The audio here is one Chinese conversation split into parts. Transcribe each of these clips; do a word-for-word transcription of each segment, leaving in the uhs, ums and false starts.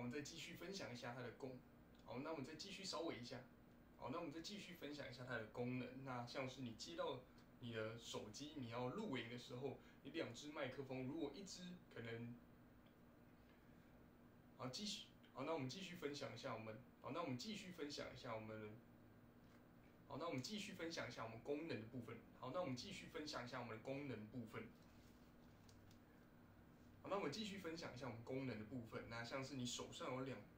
们再继续分享一下它的功。好，那我们再继续稍微一下。好，那我们再继续分享一下它的功能。那像是你接到你的手机，你要录影的时候，你两只麦克风，如果一只可能，好继续，好，那我们继续分享一下我们，好，那我们继续分享一下我们，好，那我们继续分享一下我们功能的部分。好，那我们继续分享一下我们的功能部分。好，那我们继续分享一下我们功能的部分。那像是你手上有两。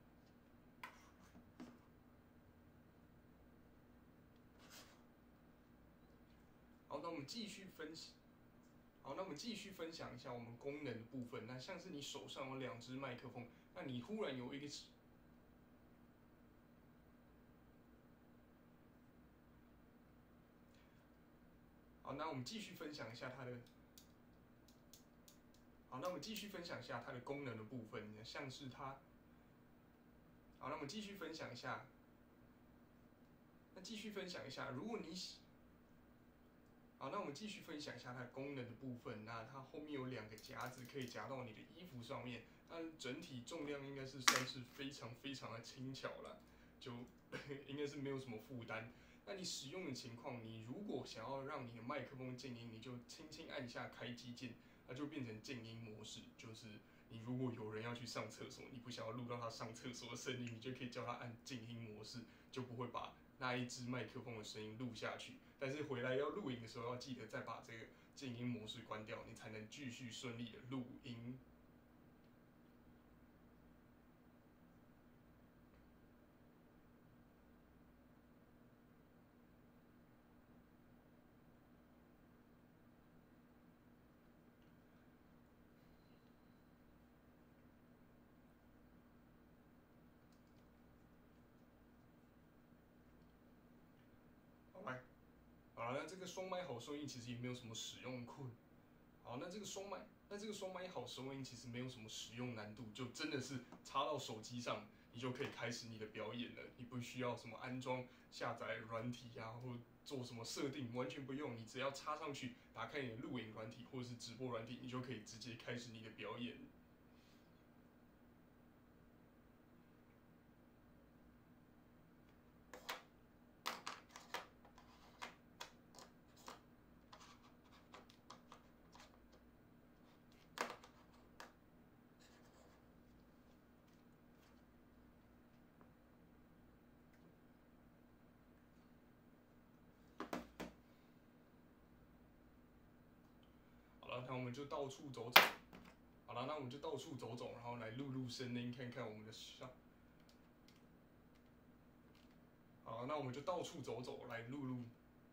好，那我们继续分析。好，那我们继续分享一下我们功能的部分。那像是你手上有两只麦克风，那你忽然有一个，好，那我们继续分享一下它的，好，那我们继续分享一下它的功能的部分，像是它，好，那我们继续分享一下，那继续分享一下，如果你喜。好，那我们继续分享一下它的功能的部分。那它后面有两个夹子，可以夹到你的衣服上面。那整体重量应该是算是非常非常的轻巧了，就应该是没有什么负担。那你使用的情况，你如果想要让你的麦克风静音，你就轻轻按下开机键，它就变成静音模式。就是你如果有人要去上厕所，你不想要录到他上厕所的声音，你就可以叫他按静音模式，就不会把那一支麦克风的声音录下去。但是回来要录影的时候，要记得再把这个静音模式关掉，你才能继续顺利的录音。好来，好了，那这个双麦好收音其实也没有什么使用困。好，那这个双麦，那这个双麦好收音其实没有什么使用难度，就真的是插到手机上，你就可以开始你的表演了。你不需要什么安装、下载软体啊，或做什么设定，完全不用。你只要插上去，打开你的录影软体或者是直播软体，你就可以直接开始你的表演。好了，那我们就到处走走。好了，那我们就到处走走，然后来录录声音，看看我们的上。好，那我们就到处走走，来录录。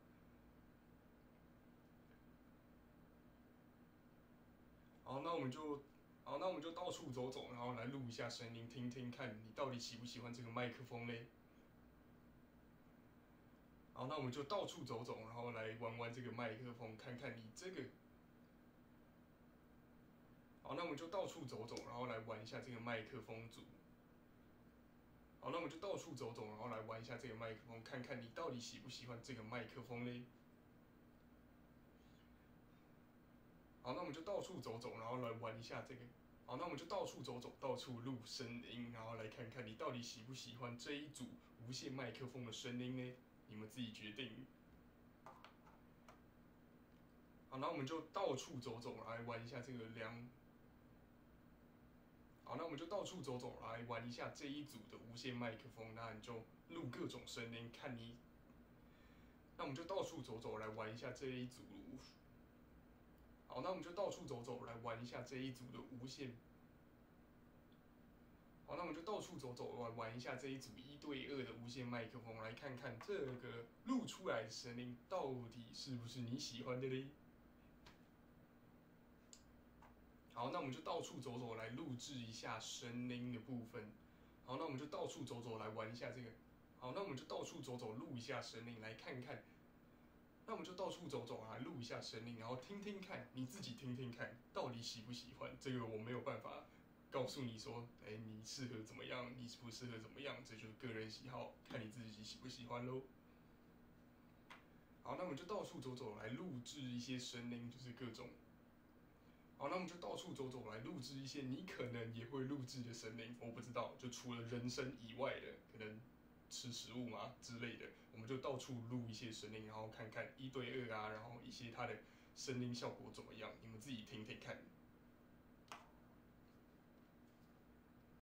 好，那我们就，好，那我们就到处走走，然后来录一下声音，听听看你到底喜不喜欢这个麦克风嘞。好，那我们就到处走走，然后来玩玩这个麦克风，看看你这个。好，那我们就到处走走，然后来玩一下这个麦克风组。好，那我们就到处走走，然后来玩一下这个麦克风，看看你到底喜不喜欢这个麦克风嘞。好，那我们就到处走走，然后来玩一下这个。好，那我们就到处走走，到处录声音，然后来看看你到底喜不喜欢这一组无线麦克风的声音呢？你们自己决定。好，那我们就到处走走，来玩一下这个量。好，那我们就到处走走，来玩一下这一组的无线麦克风。那你就录各种声音，看你。那我们就到处走走，来玩一下这一组。好，那我们就到处走走，来玩一下这一组的无线。好，那我们就到处走走，来玩一下这一组一对二的无线麦克风，来看看这个录出来的声音到底是不是你喜欢的嘞？好，那我们就到处走走，来录制一下声音的部分。好，那我们就到处走走，来玩一下这个。好，那我们就到处走走，录一下声音，来看看。那我们就到处走走，来录一下声音，然后听听看，你自己听听看，到底喜不喜欢？这个我没有办法告诉你说，哎、欸，你适合怎么样，你不适合怎么样，这就是个人喜好，看你自己喜不喜欢喽。好，那我们就到处走走，来录制一些声音，就是各种。 好，那我们就到处走走来录制一些你可能也会录制的声音，我不知道，就除了人声以外的，可能吃食物嘛之类的，我们就到处录一些声音，然后看看一对二啊，然后一些它的声音效果怎么样，你们自己听听看。